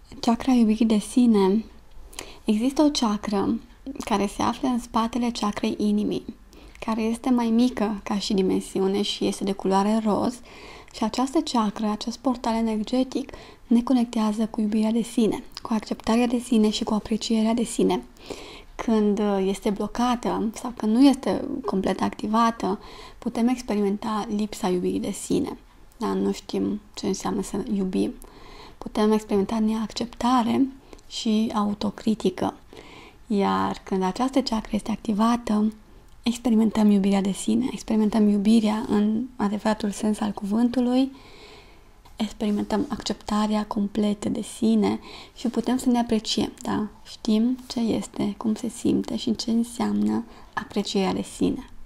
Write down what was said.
Chakra iubirii de sine. Există o chakră care se află în spatele chakrei inimii, care este mai mică ca și dimensiune și este de culoare roz, și această chakră, acest portal energetic, ne conectează cu iubirea de sine, cu acceptarea de sine și cu aprecierea de sine. Când este blocată sau când nu este complet activată, putem experimenta lipsa iubirii de sine. Da? Nu știm ce înseamnă să iubim. Putem experimenta neacceptare și autocritică. Iar când această chakră este activată, experimentăm iubirea de sine, experimentăm iubirea în adevăratul sens al cuvântului, experimentăm acceptarea completă de sine și putem să ne apreciem, da? Știm ce este, cum se simte și ce înseamnă aprecierea de sine.